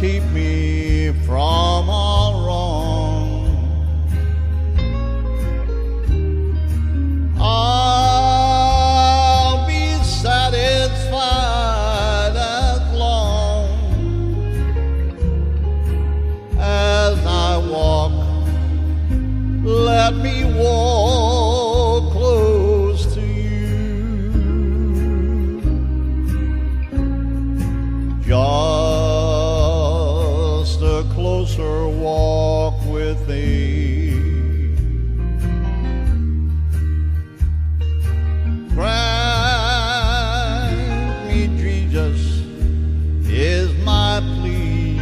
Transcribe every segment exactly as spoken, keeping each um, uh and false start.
keep me from all wrong. I'll be satisfied as long as I walk. Let me walk close to you. Just a closer walk with thee. Grant me, Jesus, is my plea.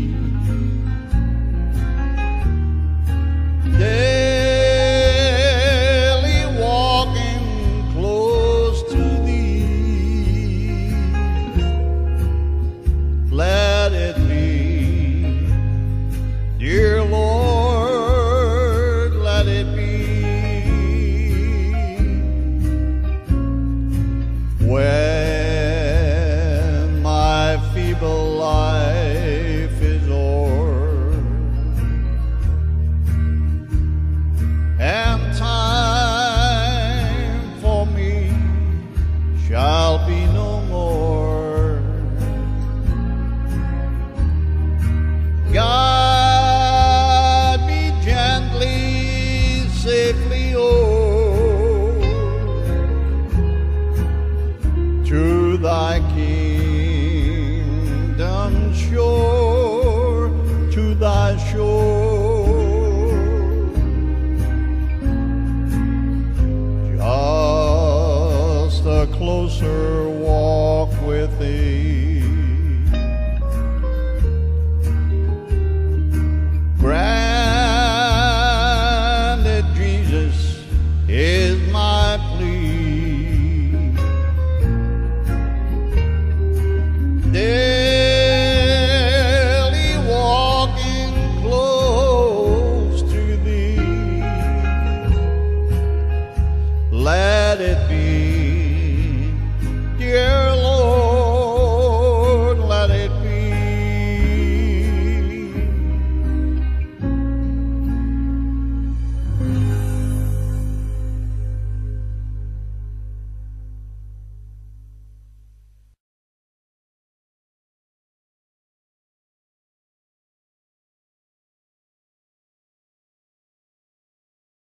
Daily walking close to thee. Let it be, dear Lord, let it be. When my feeble life is o'er, and time for me shall be no more, guide me gently, safely, oh, to thy kingdom shore, to thy shore. Just a closer walk